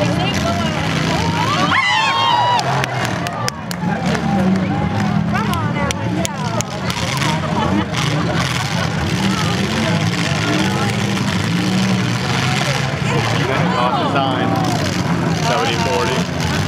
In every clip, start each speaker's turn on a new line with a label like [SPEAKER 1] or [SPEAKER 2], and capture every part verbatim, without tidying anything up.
[SPEAKER 1] Off the sign, seventy forty.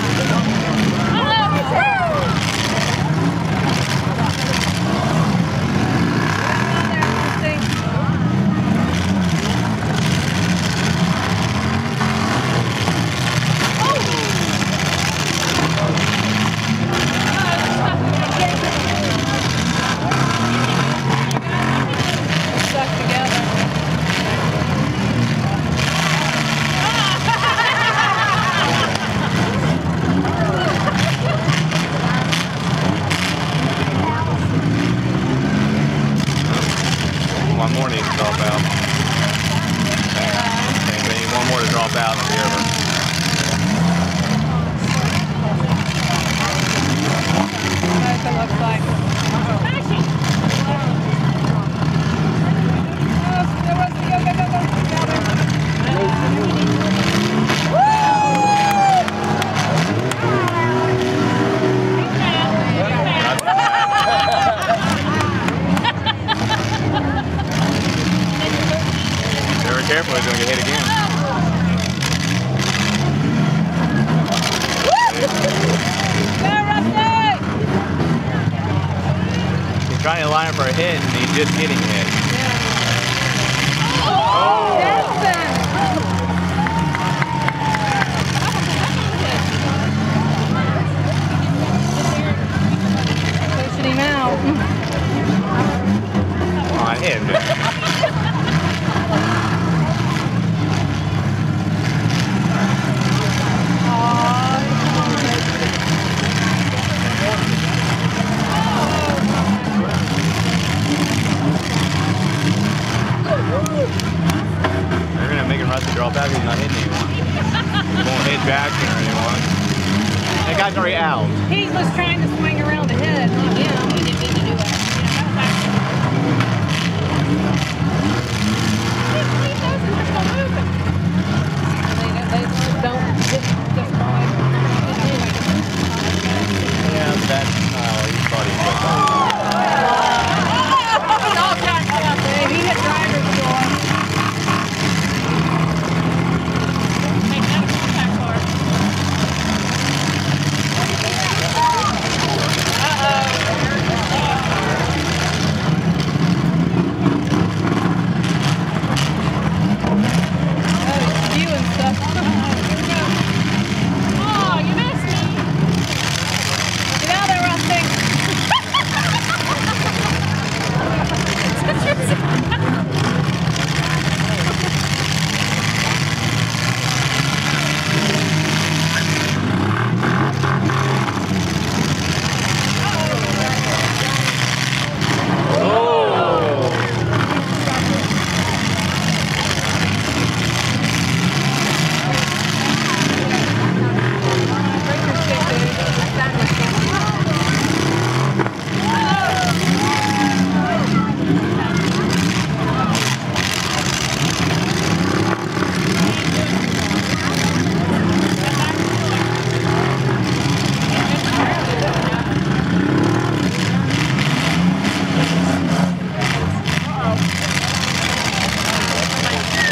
[SPEAKER 1] One more needs to drop out. Same thing, one more to drop out in the river.
[SPEAKER 2] That's what it looks like.
[SPEAKER 1] Careful, he's going to get hit again. He's trying to line up for a hit and he's just getting hit. Oh!
[SPEAKER 2] Pushing him out.
[SPEAKER 1] Come on, hit him. They're gonna make him rush to drop out because he's not hitting anyone. He won't hit Jackson or anyone. That guy's already out.
[SPEAKER 2] He was trying to swing around the head, not him. He didn't mean to do that.
[SPEAKER 1] Yeah, that's uh, he's thought he was.
[SPEAKER 2] He hit driver's door.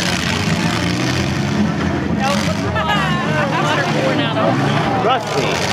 [SPEAKER 1] Rusty.